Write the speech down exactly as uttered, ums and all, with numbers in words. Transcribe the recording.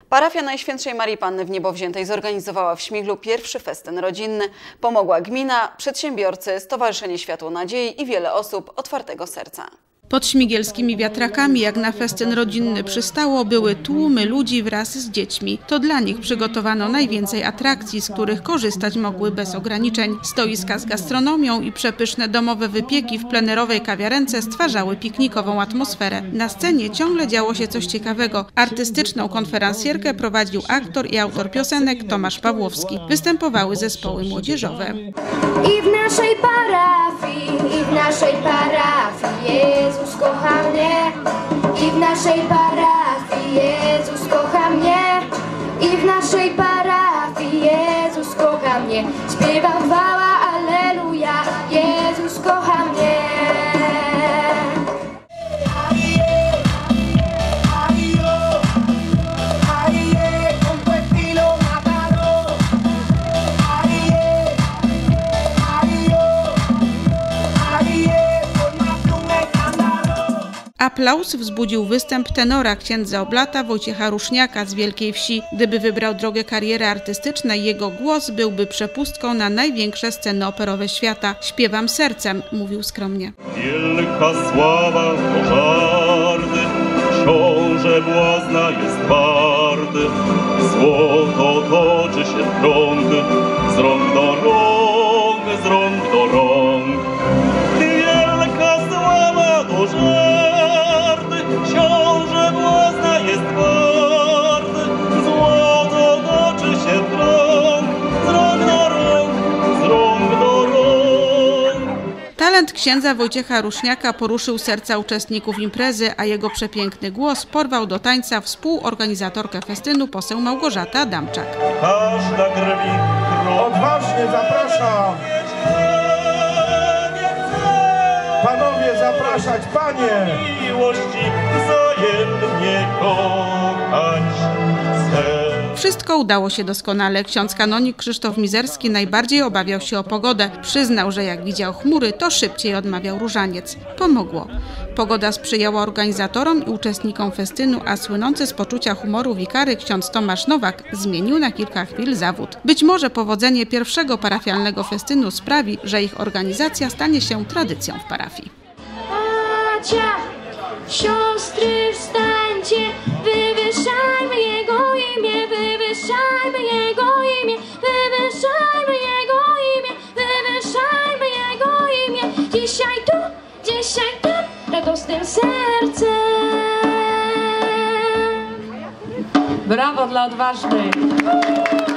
Parafia Najświętszej Marii Panny w Niebowziętej zorganizowała w Śmiglu pierwszy festyn rodzinny. Pomogła gmina, przedsiębiorcy, Stowarzyszenie Światło Nadziei i wiele osób otwartego serca. Pod śmigielskimi wiatrakami, jak na festyn rodzinny przystało, były tłumy ludzi wraz z dziećmi. To dla nich przygotowano najwięcej atrakcji, z których korzystać mogły bez ograniczeń. Stoiska z gastronomią i przepyszne domowe wypieki w plenerowej kawiarence stwarzały piknikową atmosferę. Na scenie ciągle działo się coś ciekawego. Artystyczną konferencjerkę prowadził aktor i autor piosenek Tomasz Pawłowski. Występowały zespoły młodzieżowe. I w naszej parafii, i w naszej parafii jest Jezus kocha mnie, i w naszej parafii Jezus kocha mnie, i w naszej parafii Jezus kocha mnie. Śpiewam chwała, alleluja, Jezus kocha mnie. Aplauz wzbudził występ tenora księdza Oblata Wojciecha Ruszniaka z Wielkiej Wsi. Gdyby wybrał drogę kariery artystycznej, jego głos byłby przepustką na największe sceny operowe świata. Śpiewam sercem, mówił skromnie. Wielka sława pożarny, książę błazna jest twardy, złoto toczy się w krąg, z rąk do rąk, z rąk do rąk. Wielka sława pożarny, książę błazna jest twardy, złoto toczy się w krąg, z rąk do rąk, z rąk do rąk. Talent księdza Wojciecha Ruszniaka poruszył serca uczestników imprezy, a jego przepiękny głos porwał do tańca współorganizatorkę festynu poseł Małgorzata Adamczak. Każda krwi odważnie zapraszam. Panowie, zapraszać, panie! Miłości wzajemnie kochać chcę. Wszystko udało się doskonale. Ksiądz kanonik Krzysztof Mizerski najbardziej obawiał się o pogodę. Przyznał, że jak widział chmury, to szybciej odmawiał różaniec. Pomogło. Pogoda sprzyjała organizatorom i uczestnikom festynu, a słynący z poczucia humoru wikary ksiądz Tomasz Nowak zmienił na kilka chwil zawód. Być może powodzenie pierwszego parafialnego festynu sprawi, że ich organizacja stanie się tradycją w parafii. Bracia, siostry, wstańcie, wywyższajmy Jego imię, wywyższajmy Jego imię, wywyższajmy Jego imię, wywyższajmy Jego imię. Dzisiaj tu, dzisiaj tam, radosnym sercem. Brawo dla odważnych!